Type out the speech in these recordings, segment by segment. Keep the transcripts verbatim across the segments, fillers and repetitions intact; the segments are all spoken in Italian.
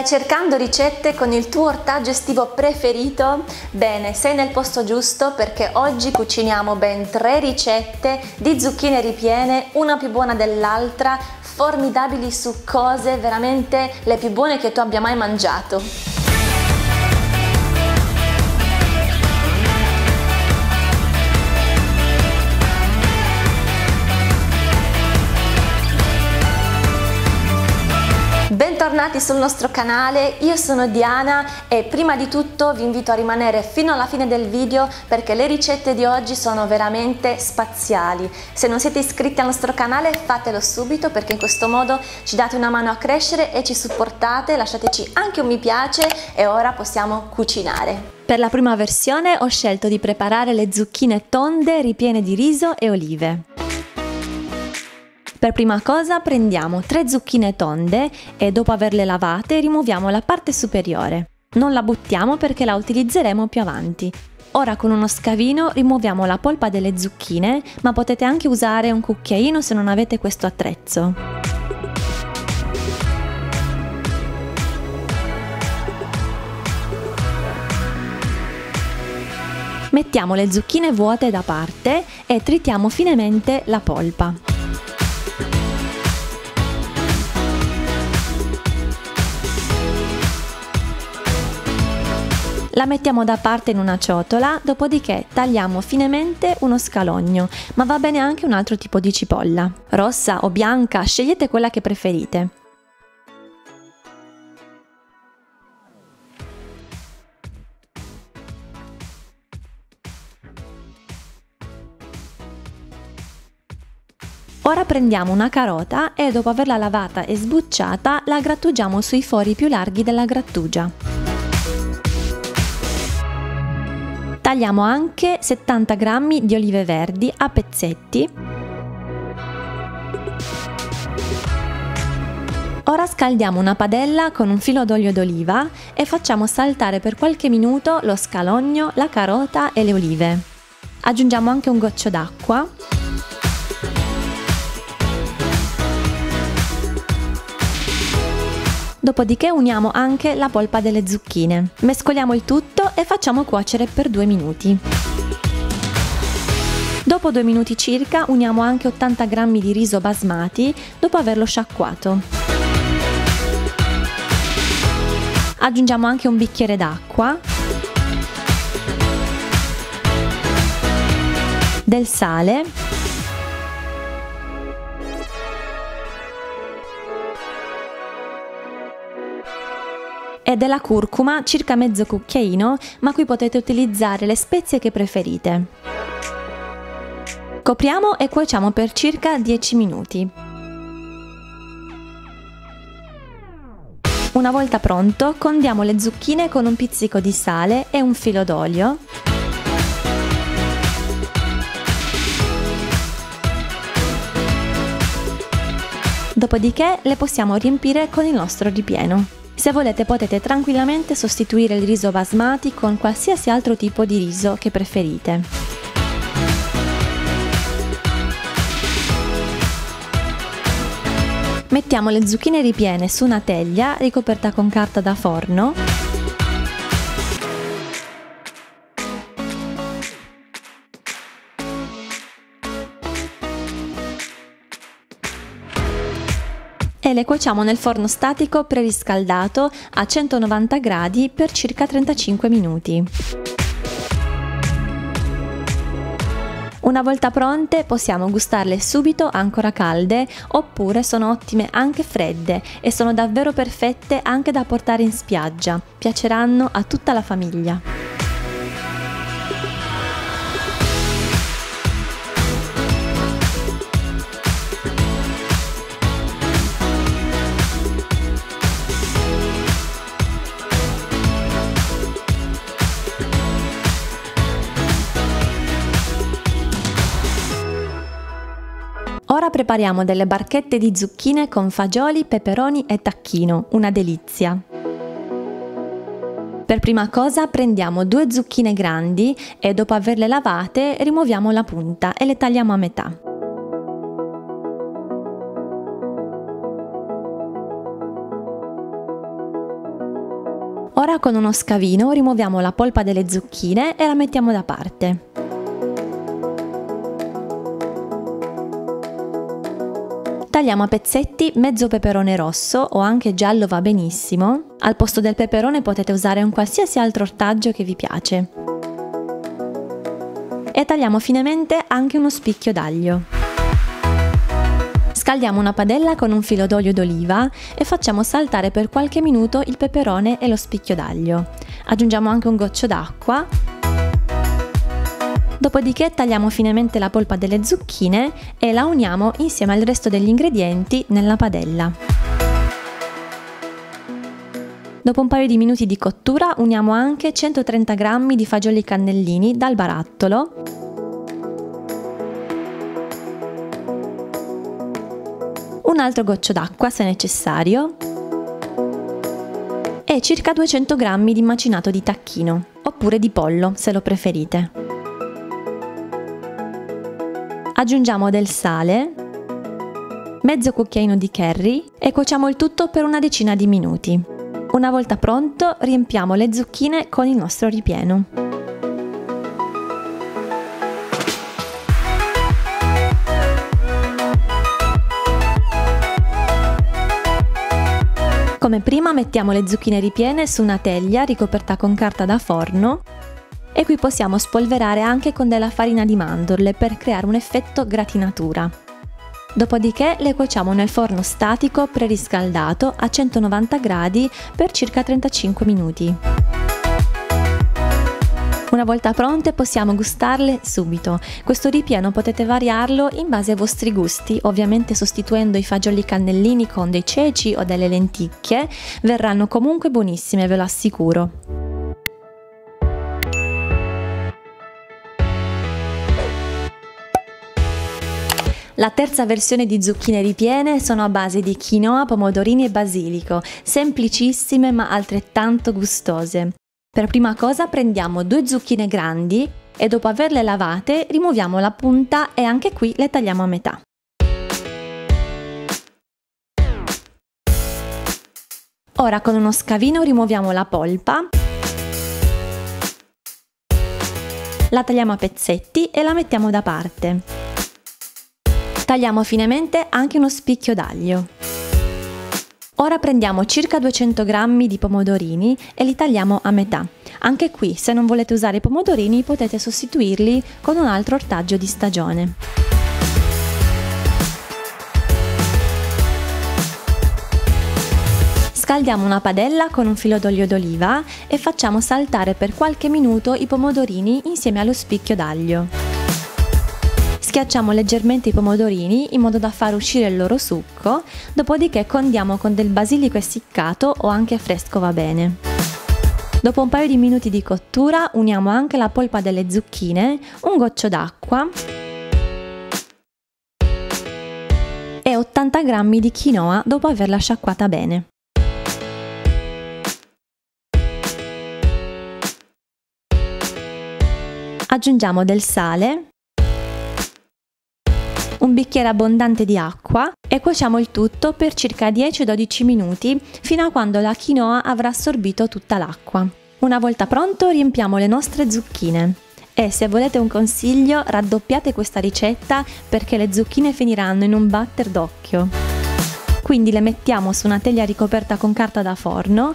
Stai cercando ricette con il tuo ortaggio estivo preferito? Bene, sei nel posto giusto perché oggi cuciniamo ben tre ricette di zucchine ripiene, una più buona dell'altra, formidabili succose, veramente le più buone che tu abbia mai mangiato. Bentornati sul nostro canale, io sono Diana e prima di tutto vi invito a rimanere fino alla fine del video perché le ricette di oggi sono veramente spaziali. Se non siete iscritti al nostro canale fatelo subito perché in questo modo ci date una mano a crescere e ci supportate, lasciateci anche un mi piace e ora possiamo cucinare. Per la prima versione ho scelto di preparare le zucchine tonde ripiene di riso e olive. Per prima cosa prendiamo tre zucchine tonde e dopo averle lavate rimuoviamo la parte superiore. Non la buttiamo perché la utilizzeremo più avanti. Ora con uno scavino rimuoviamo la polpa delle zucchine, ma potete anche usare un cucchiaino se non avete questo attrezzo. Mettiamo le zucchine vuote da parte e tritiamo finemente la polpa. La mettiamo da parte in una ciotola, dopodiché tagliamo finemente uno scalogno, ma va bene anche un altro tipo di cipolla, rossa o bianca, scegliete quella che preferite. Ora prendiamo una carota e dopo averla lavata e sbucciata la grattugiamo sui fori più larghi della grattugia. Tagliamo anche settanta grammi di olive verdi a pezzetti. Ora scaldiamo una padella con un filo d'olio d'oliva e facciamo saltare per qualche minuto lo scalogno, la carota e le olive. Aggiungiamo anche un goccio d'acqua. Dopodiché uniamo anche la polpa delle zucchine. Mescoliamo il tutto e facciamo cuocere per due minuti. Dopo due minuti circa uniamo anche ottanta grammi di riso basmati dopo averlo sciacquato. Aggiungiamo anche un bicchiere d'acqua, del sale e della curcuma, circa mezzo cucchiaino, ma qui potete utilizzare le spezie che preferite. Copriamo e cuociamo per circa dieci minuti. Una volta pronto, condiamo le zucchine con un pizzico di sale e un filo d'olio. Dopodiché le possiamo riempire con il nostro ripieno. Se volete potete tranquillamente sostituire il riso basmati con qualsiasi altro tipo di riso che preferite. Mettiamo le zucchine ripiene su una teglia ricoperta con carta da forno. E le cuociamo nel forno statico preriscaldato a centonovanta gradi per circa trentacinque minuti. Una volta pronte possiamo gustarle subito ancora calde oppure sono ottime anche fredde e sono davvero perfette anche da portare in spiaggia, piaceranno a tutta la famiglia. Ora prepariamo delle barchette di zucchine con fagioli, peperoni e tacchino, una delizia. Per prima cosa prendiamo due zucchine grandi e dopo averle lavate rimuoviamo la punta e le tagliamo a metà. Ora con uno scavino rimuoviamo la polpa delle zucchine e la mettiamo da parte. Tagliamo a pezzetti mezzo peperone rosso o anche giallo va benissimo. Al posto del peperone potete usare un qualsiasi altro ortaggio che vi piace. E tagliamo finemente anche uno spicchio d'aglio. Scaldiamo una padella con un filo d'olio d'oliva e facciamo saltare per qualche minuto il peperone e lo spicchio d'aglio. Aggiungiamo anche un goccio d'acqua. Dopodiché tagliamo finemente la polpa delle zucchine e la uniamo insieme al resto degli ingredienti nella padella. Dopo un paio di minuti di cottura uniamo anche centotrenta grammi di fagioli cannellini dal barattolo, un altro goccio d'acqua se necessario e circa duecento grammi di macinato di tacchino oppure di pollo se lo preferite. Aggiungiamo del sale, mezzo cucchiaino di curry e cuociamo il tutto per una decina di minuti. Una volta pronto riempiamo le zucchine con il nostro ripieno. Come prima mettiamo le zucchine ripiene su una teglia ricoperta con carta da forno. E qui possiamo spolverare anche con della farina di mandorle per creare un effetto gratinatura. Dopodiché le cuociamo nel forno statico preriscaldato a centonovanta gradi per circa trentacinque minuti. Una volta pronte possiamo gustarle subito. Questo ripieno potete variarlo in base ai vostri gusti, ovviamente sostituendo i fagioli cannellini con dei ceci o delle lenticchie, verranno comunque buonissime, ve lo assicuro. La terza versione di zucchine ripiene sono a base di quinoa, pomodorini e basilico, semplicissime ma altrettanto gustose. Per prima cosa prendiamo due zucchine grandi e dopo averle lavate rimuoviamo la punta e anche qui le tagliamo a metà. Ora con uno scavino rimuoviamo la polpa, la tagliamo a pezzetti e la mettiamo da parte. Tagliamo finemente anche uno spicchio d'aglio. Ora prendiamo circa duecento grammi di pomodorini e li tagliamo a metà. Anche qui, se non volete usare i pomodorini, potete sostituirli con un altro ortaggio di stagione. Scaldiamo una padella con un filo d'olio d'oliva e facciamo saltare per qualche minuto i pomodorini insieme allo spicchio d'aglio. Schiacciamo leggermente i pomodorini in modo da far uscire il loro succo, dopodiché condiamo con del basilico essiccato o anche fresco va bene. Dopo un paio di minuti di cottura uniamo anche la polpa delle zucchine, un goccio d'acqua e ottanta grammi di quinoa dopo averla sciacquata bene. Aggiungiamo del sale, un bicchiere abbondante di acqua e cuociamo il tutto per circa dieci dodici minuti fino a quando la quinoa avrà assorbito tutta l'acqua. Una volta pronto riempiamo le nostre zucchine e se volete un consiglio raddoppiate questa ricetta perché le zucchine finiranno in un batter d'occhio. Quindi le mettiamo su una teglia ricoperta con carta da forno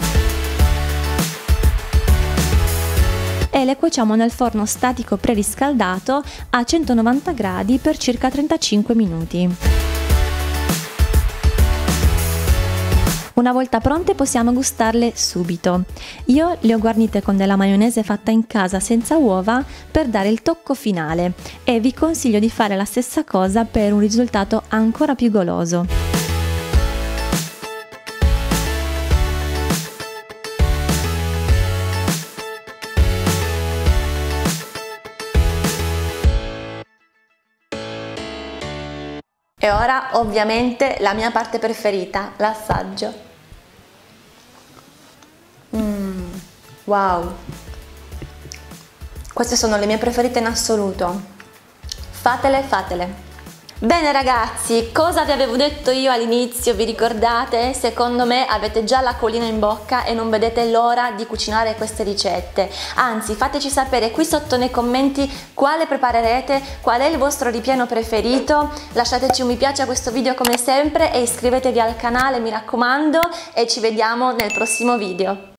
e le cuociamo nel forno statico preriscaldato a centonovanta gradi per circa trentacinque minuti. Una volta pronte possiamo gustarle subito. Io le ho guarnite con della maionese fatta in casa senza uova per dare il tocco finale e vi consiglio di fare la stessa cosa per un risultato ancora più goloso. E ora ovviamente la mia parte preferita, l'assaggio. Mm, wow! Queste sono le mie preferite in assoluto. Fatele, fatele! Bene ragazzi, cosa vi avevo detto io all'inizio, vi ricordate? Secondo me avete già l'acquolina in bocca e non vedete l'ora di cucinare queste ricette. Anzi, fateci sapere qui sotto nei commenti quale preparerete, qual è il vostro ripieno preferito. Lasciateci un mi piace a questo video come sempre e iscrivetevi al canale, mi raccomando, e ci vediamo nel prossimo video.